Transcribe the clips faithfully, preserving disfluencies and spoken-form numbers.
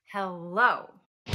Hello.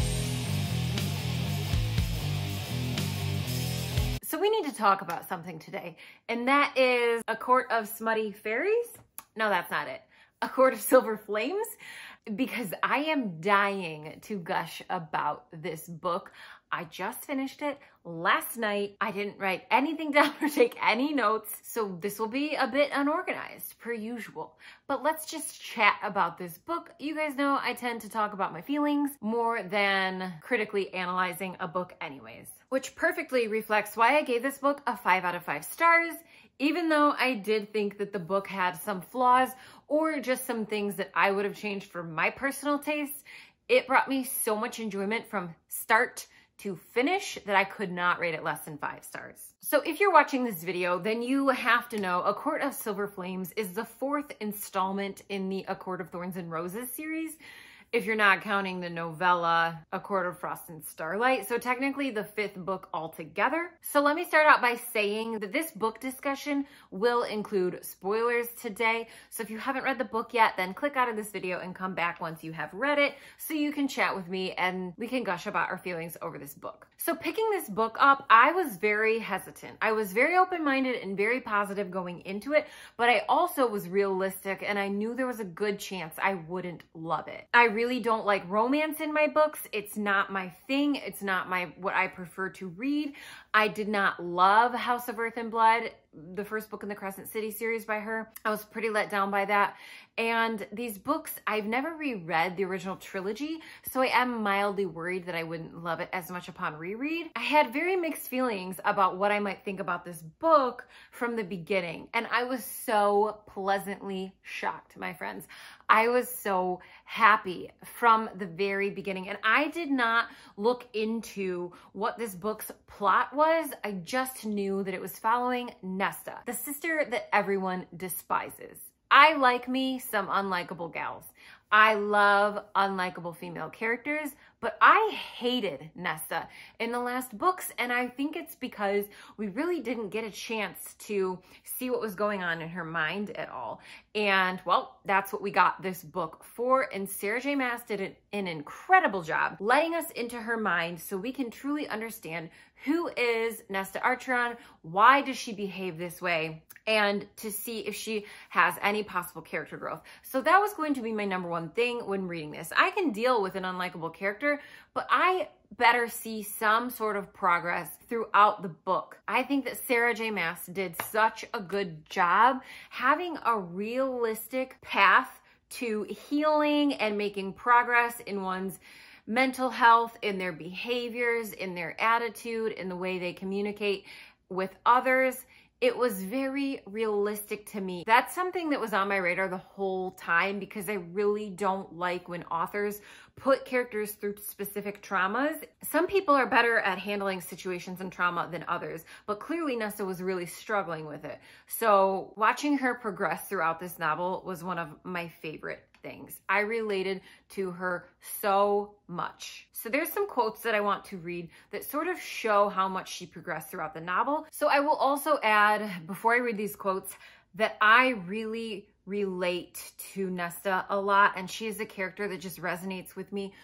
So we need to talk about something today, and that is A Court of Smutty Fairies. No, that's not it. A Court of Silver Flames, because I am dying to gush about this book. I just finished it last night. I didn't write anything down or take any notes, so this will be a bit unorganized per usual. But let's just chat about this book. You guys know I tend to talk about my feelings more than critically analyzing a book anyways, which perfectly reflects why I gave this book a five out of five stars, even though I did think that the book had some flaws or just some things that I would have changed for my personal taste. It brought me so much enjoyment from start to finish that I could not rate it less than five stars. So if you're watching this video, then you have to know A Court of Silver Flames is the fourth installment in the A Court of Thorns and Roses series, if you're not counting the novella A Court of Frost and Starlight. So technically the fifth book altogether. So let me start out by saying that this book discussion will include spoilers today. So if you haven't read the book yet, then click out of this video and come back once you have read it so you can chat with me and we can gush about our feelings over this book. So picking this book up, I was very hesitant. I was very open-minded and very positive going into it, but I also was realistic and I knew there was a good chance I wouldn't love it. I really don't like romance in my books. It's not my thing. It's not my what I prefer to read. I did not love House of Earth and Blood, the first book in the Crescent City series by her. I was pretty let down by that. And these books, I've never reread the original trilogy, so I am mildly worried that I wouldn't love it as much upon reread. I had very mixed feelings about what I might think about this book from the beginning, and I was so pleasantly shocked, my friends. I was so happy from the very beginning, and I did not look into what this book's plot was. I just knew that it was following Nesta, the sister that everyone despises. I like me some unlikable gals. I love unlikable female characters, but I hated Nesta in the last books, and I think it's because we really didn't get a chance to see what was going on in her mind at all. And well, that's what we got this book for, and Sarah J Maas did an, an incredible job letting us into her mind so we can truly understand who is Nesta Archeron, why does she behave this way, and to see if she has any possible character growth. So that was going to be my number one thing when reading this. I can deal with an unlikable character, but I better see some sort of progress throughout the book. I think that Sarah J Maas did such a good job having a realistic path to healing and making progress in one's mental health, in their behaviors, in their attitude, in the way they communicate with others. It was very realistic to me. That's something that was on my radar the whole time because I really don't like when authors put characters through specific traumas. Some people are better at handling situations and trauma than others, but clearly Nesta was really struggling with it. So watching her progress throughout this novel was one of my favorite things. I related to her so much. So there's some quotes that I want to read that sort of show how much she progressed throughout the novel. So I will also add, before I read these quotes, that I really relate to Nesta a lot, and she is a character that just resonates with me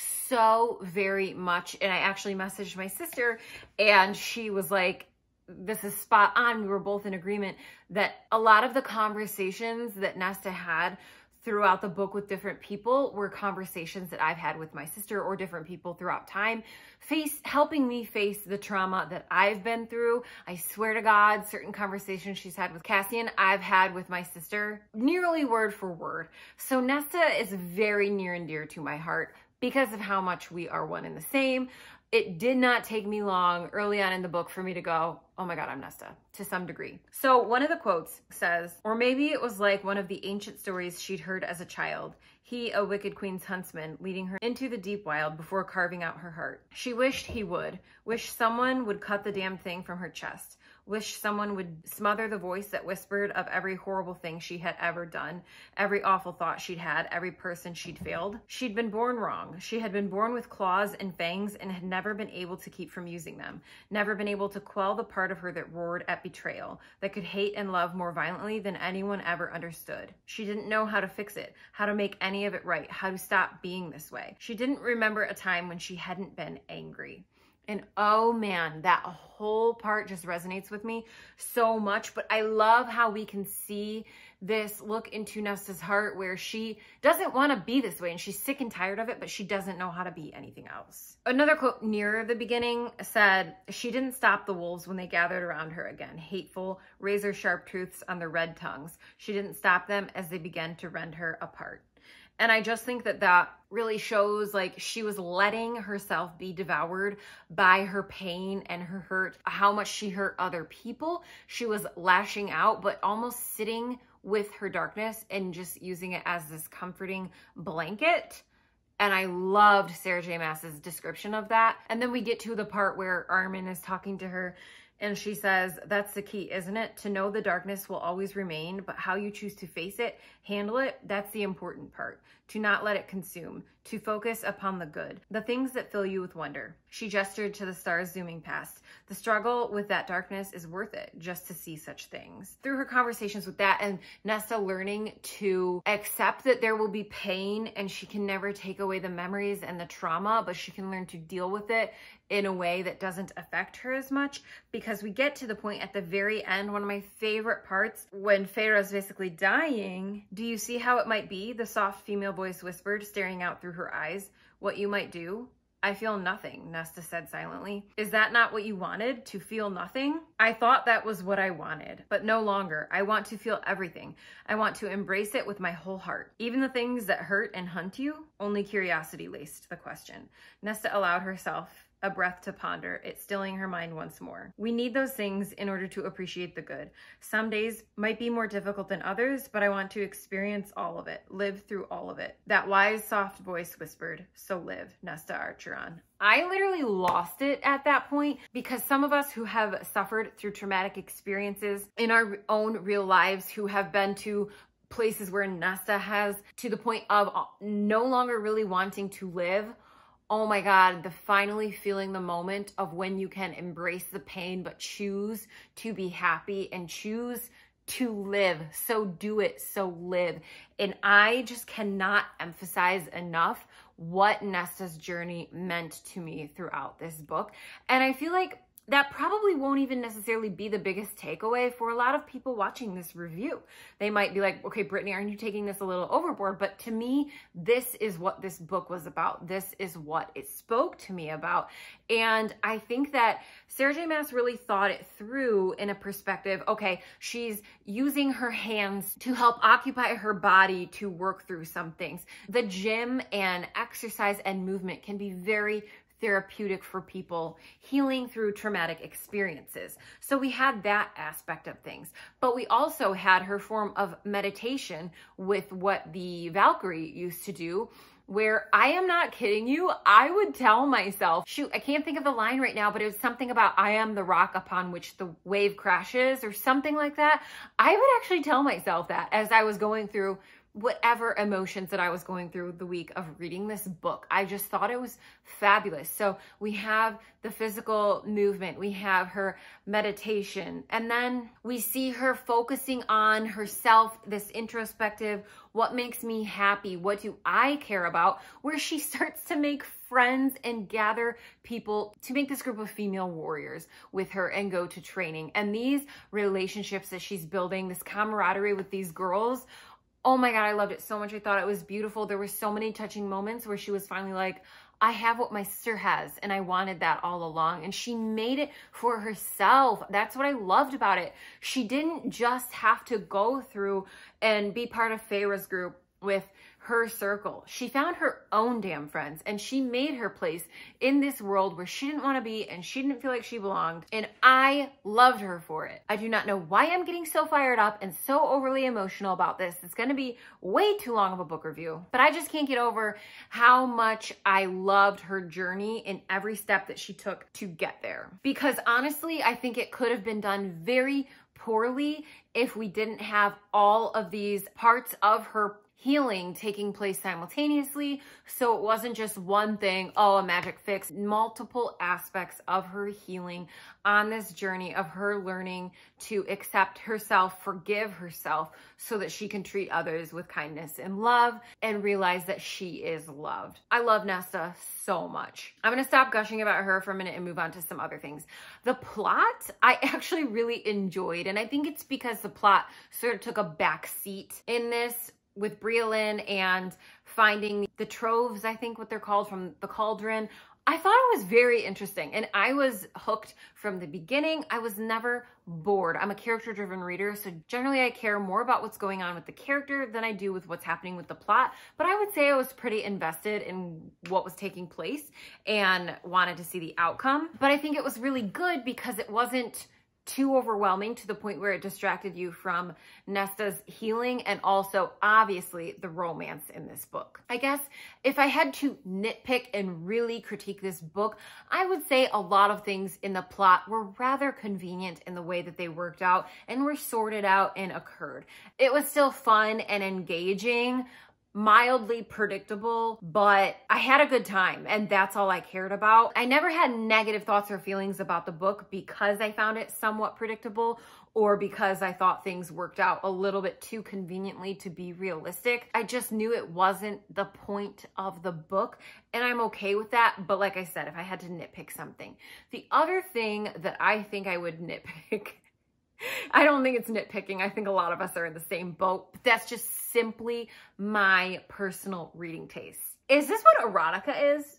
so very much. And I actually messaged my sister and she was like, this is spot on. We were both in agreement that a lot of the conversations that Nesta had throughout the book with different people were conversations that I've had with my sister or different people throughout time, face helping me face the trauma that I've been through. I swear to God, certain conversations she's had with Cassian, I've had with my sister, nearly word for word. So Nesta is very near and dear to my heart because of how much we are one and the same. It did not take me long early on in the book for me to go, oh my God, I'm Nesta, to some degree. So one of the quotes says, or maybe it was like one of the ancient stories she'd heard as a child. He, a wicked queen's huntsman, leading her into the deep wild before carving out her heart. She wished he would, wished someone would cut the damn thing from her chest, Wish someone would smother the voice that whispered of every horrible thing she had ever done, every awful thought she'd had, every person she'd failed. She'd been born wrong. She had been born with claws and fangs and had never been able to keep from using them, never been able to quell the part of her that roared at betrayal, that could hate and love more violently than anyone ever understood. She didn't know how to fix it, how to make any of it right, how to stop being this way. She didn't remember a time when she hadn't been angry. And oh man, that whole part just resonates with me so much. But I love how we can see this look into Nesta's heart where she doesn't want to be this way and she's sick and tired of it, but she doesn't know how to be anything else. Another quote near the beginning said, she didn't stop the wolves when they gathered around her again, hateful, razor sharp truths on their red tongues. She didn't stop them as they began to rend her apart. And I just think that that really shows like she was letting herself be devoured by her pain and her hurt, how much she hurt other people. She was lashing out, but almost sitting with her darkness and just using it as this comforting blanket. And I loved Sarah J. Maas's description of that. And then we get to the part where Armin is talking to her and she says, that's the key, isn't it? To know the darkness will always remain, but how you choose to face it, handle it, that's the important part. To not let it consume, to focus upon the good, the things that fill you with wonder. She gestured to the stars zooming past. The struggle with that darkness is worth it just to see such things. Through her conversations with that and Nesta learning to accept that there will be pain and she can never take away the memories and the trauma, but she can learn to deal with it in a way that doesn't affect her as much, because we get to the point at the very end, one of my favorite parts, when Feyre's basically dying. Do you see how it might be? The soft female voice whispered, staring out through her eyes. What you might do? I feel nothing, Nesta said silently. Is that not what you wanted, to feel nothing? I thought that was what I wanted, but no longer. I want to feel everything. I want to embrace it with my whole heart. Even the things that hurt and hunt you? Only curiosity laced the question. Nesta allowed herself a breath to ponder, it stilling her mind once more. We need those things in order to appreciate the good. Some days might be more difficult than others, but I want to experience all of it, live through all of it. That wise, soft voice whispered, so live, Nesta Archeron. I literally lost it at that point, because some of us who have suffered through traumatic experiences in our own real lives, who have been to places where Nesta has, to the point of no longer really wanting to live. Oh my God, the finally feeling the moment of when you can embrace the pain, but choose to be happy and choose to live. So do it, so live. And I just cannot emphasize enough what Nesta's journey meant to me throughout this book. And I feel like that probably won't even necessarily be the biggest takeaway for a lot of people watching this review. They might be like, okay, Brittany, aren't you taking this a little overboard? But to me, this is what this book was about. This is what it spoke to me about. And I think that Sarah J. Maas really thought it through in a perspective, okay, she's using her hands to help occupy her body to work through some things. The gym and exercise and movement can be very therapeutic for people healing through traumatic experiences. So we had that aspect of things, but we also had her form of meditation with what the Valkyrie used to do, where I am not kidding you, I would tell myself, shoot, I can't think of the line right now, but it was something about I am the rock upon which the wave crashes or something like that. I would actually tell myself that as I was going through whatever emotions that I was going through the week of reading this book. I just thought it was fabulous. So we have the physical movement, we have her meditation, and then we see her focusing on herself, this introspective, what makes me happy? What do I care about? Where she starts to make friends and gather people to make this group of female warriors with her and go to training. And these relationships that she's building, this camaraderie with these girls, oh my God, I loved it so much. I thought it was beautiful. There were so many touching moments where she was finally like, I have what my sister has, and I wanted that all along. And she made it for herself. That's what I loved about it. She didn't just have to go through and be part of Feyre's group with her circle. She found her own damn friends, and she made her place in this world where she didn't want to be and she didn't feel like she belonged. And I loved her for it. I do not know why I'm getting so fired up and so overly emotional about this. It's going to be way too long of a book review, but I just can't get over how much I loved her journey in every step that she took to get there. Because honestly, I think it could have been done very poorly if we didn't have all of these parts of her healing taking place simultaneously. So it wasn't just one thing, oh, a magic fix, multiple aspects of her healing on this journey of her learning to accept herself, forgive herself so that she can treat others with kindness and love and realize that she is loved. I love Nesta so much. I'm going to stop gushing about her for a minute and move on to some other things. The plot, I actually really enjoyed, and I think it's because the plot sort of took a back seat in this with Brialyn and finding the troves, I think what they're called, from the cauldron. I thought it was very interesting, and I was hooked from the beginning. I was never bored. I'm a character-driven reader, so generally I care more about what's going on with the character than I do with what's happening with the plot, but I would say I was pretty invested in what was taking place and wanted to see the outcome. But I think it was really good because it wasn't too overwhelming to the point where it distracted you from Nesta's healing and also obviously the romance in this book. I guess if I had to nitpick and really critique this book, I would say a lot of things in the plot were rather convenient in the way that they worked out and were sorted out and occurred. It was still fun and engaging, mildly predictable, but I had a good time, and that's all I cared about. I never had negative thoughts or feelings about the book because I found it somewhat predictable or because I thought things worked out a little bit too conveniently to be realistic. I just knew it wasn't the point of the book, and I'm okay with that. But like I said, if I had to nitpick something, the other thing that I think I would nitpick, I don't think it's nitpicking. I think a lot of us are in the same boat. But that's just simply my personal reading taste. Is this what erotica is?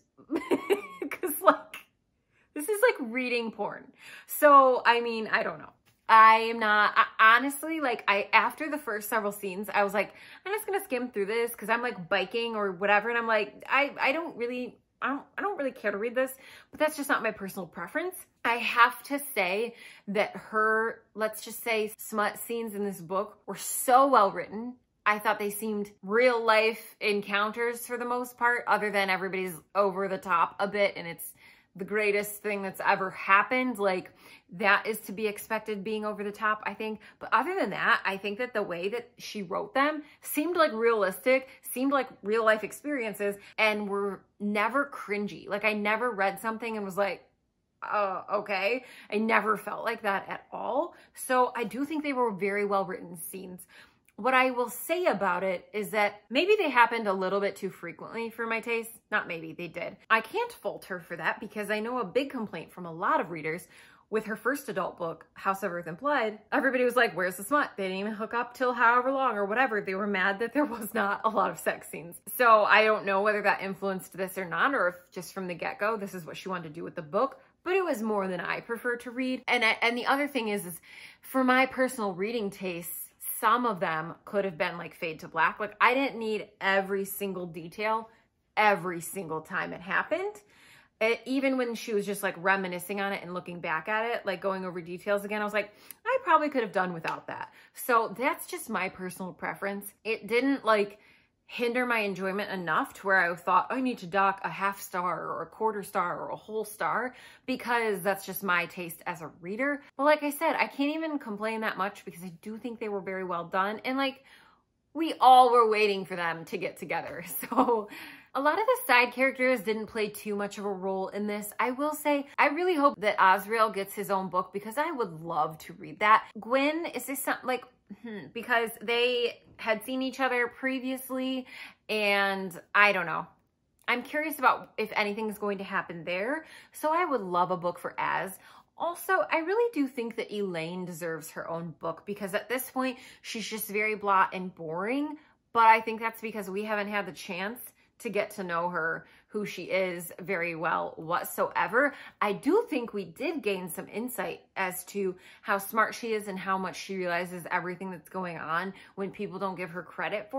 Because like, this is like reading porn. So, I mean, I don't know. I am not, I, honestly, like I, after the first several scenes, I was like, I'm just going to skim through this because I'm like biking or whatever. And I'm like, I, I don't really, I don't, I don't really care to read this, but that's just not my personal preference. I have to say that her, let's just say, smut scenes in this book were so well written. I thought they seemed real life encounters for the most part, other than everybody's over the top a bit and it's the greatest thing that's ever happened. Like, that is to be expected, being over the top, I think. But other than that, I think that the way that she wrote them seemed like realistic, seemed like real life experiences, and were never cringy. Like, I never read something and was like, uh, okay. I never felt like that at all. So I do think they were very well written scenes. What I will say about it is that maybe they happened a little bit too frequently for my taste. Not maybe, they did. I can't fault her for that because I know a big complaint from a lot of readers with her first adult book, House of Earth and Blood. Everybody was like, where's the smut? They didn't even hook up till however long or whatever. They were mad that there was not a lot of sex scenes. So I don't know whether that influenced this or not, or if just from the get-go, this is what she wanted to do with the book. But it was more than I prefer to read. And, and the other thing is, is for my personal reading tastes, some of them could have been like fade to black. Like, I didn't need every single detail every single time it happened. It, even when she was just like reminiscing on it and looking back at it, like going over details again, I was like, I probably could have done without that. So that's just my personal preference. It didn't like hinder my enjoyment enough to where I thought, I need to dock a half star or a quarter star or a whole star, because that's just my taste as a reader. But like I said, I can't even complain that much because I do think they were very well done. And like, we all were waiting for them to get together. So a lot of the side characters didn't play too much of a role in this. I will say, I really hope that Azriel gets his own book because I would love to read that. Gwyn, is this something like, hmm, because they had seen each other previously, and I don't know. I'm curious about if anything's going to happen there. So I would love a book for Az. Also, I really do think that Elaine deserves her own book because at this point, she's just very blah and boring. But I think that's because we haven't had the chance to get to know her, who she is, very well whatsoever. I do think we did gain some insight as to how smart she is and how much she realizes everything that's going on when people don't give her credit for it.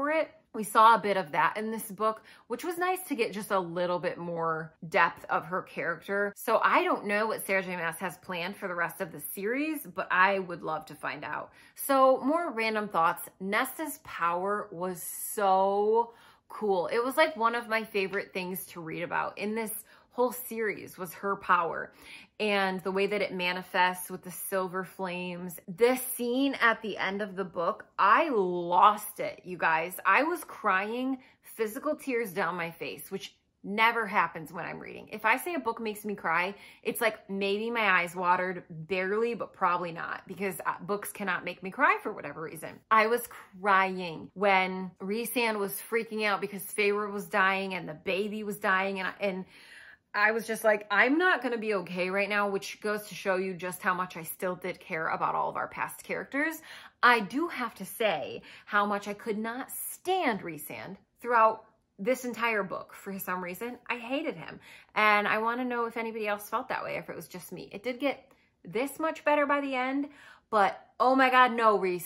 We saw a bit of that in this book, which was nice to get just a little bit more depth of her character. So I don't know what Sarah J. Maas has planned for the rest of the series, but I would love to find out. So more random thoughts. Nesta's power was so cool. It was like one of my favorite things to read about in this whole series was her power and the way that it manifests with the silver flames. This scene at the end of the book, I lost it, you guys. I was crying physical tears down my face, which never happens when I'm reading. If I say a book makes me cry, it's like maybe my eyes watered barely, but probably not, because books cannot make me cry for whatever reason. I was crying when Rhysand was freaking out because Feyre was dying and the baby was dying, and, and I was just like, I'm not going to be okay right now, which goes to show you just how much I still did care about all of our past characters. I do have to say how much I could not stand Rhysand throughout this entire book. For some reason, I hated him. And I want to know if anybody else felt that way, if it was just me. It did get this much better by the end, but oh my God, no, Rhys,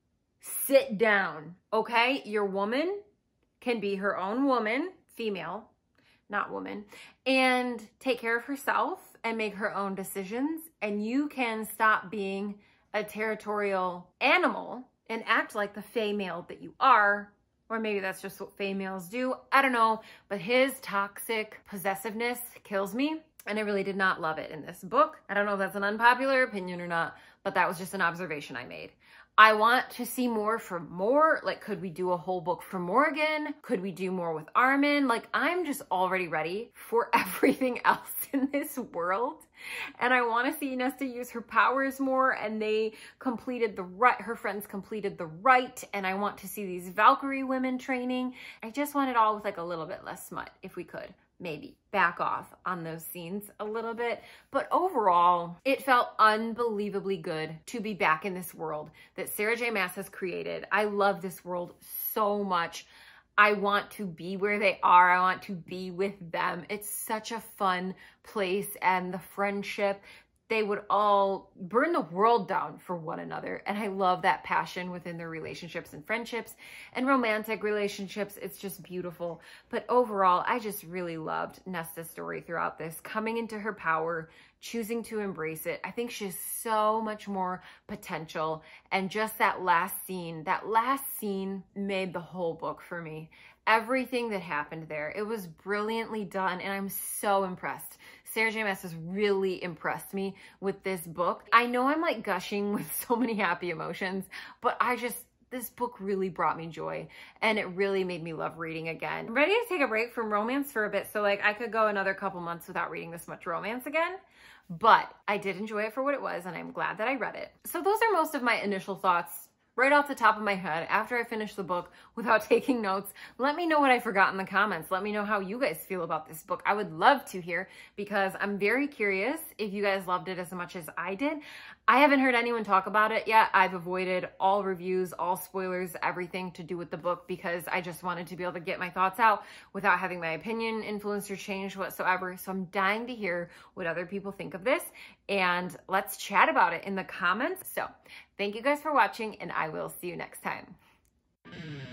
sit down, okay? Your woman can be her own woman, female, not woman, and take care of herself and make her own decisions. And you can stop being a territorial animal and act like the fey male that you are. Or maybe that's just what fey males do. I don't know. But his toxic possessiveness kills me. And I really did not love it in this book. I don't know if that's an unpopular opinion or not, but that was just an observation I made. I want to see more from Mor. Like, could we do a whole book for Morgan? Could we do more with Armin? Like, I'm just already ready for everything else in this world. And I want to see Nesta use her powers more, and they completed the right, her friends completed the right, and I want to see these Valkyrie women training. I just want it all with like a little bit less smut, if we could. Maybe back off on those scenes a little bit. But overall, it felt unbelievably good to be back in this world that Sarah J. Maas has created. I love this world so much. I want to be where they are. I want to be with them. It's such a fun place, and the friendship, they would all burn the world down for one another. And I love that passion within their relationships and friendships and romantic relationships. It's just beautiful. But overall, I just really loved Nesta's story throughout this, coming into her power, choosing to embrace it. I think she has so much more potential. And just that last scene, that last scene made the whole book for me. Everything that happened there, it was brilliantly done, and I'm so impressed. Sarah J. Maas has really impressed me with this book. I know I'm like gushing with so many happy emotions, but I just, this book really brought me joy, and it really made me love reading again. I'm ready to take a break from romance for a bit, so like I could go another couple months without reading this much romance again, but I did enjoy it for what it was, and I'm glad that I read it. So those are most of my initial thoughts right off the top of my head after I finish the book without taking notes. Let me know what I forgot in the comments. Let me know how you guys feel about this book. I would love to hear, because I'm very curious if you guys loved it as much as I did. I haven't heard anyone talk about it yet. I've avoided all reviews, all spoilers, everything to do with the book, because I just wanted to be able to get my thoughts out without having my opinion influenced or changed whatsoever. So I'm dying to hear what other people think of this, and let's chat about it in the comments. So thank you guys for watching, and I will see you next time.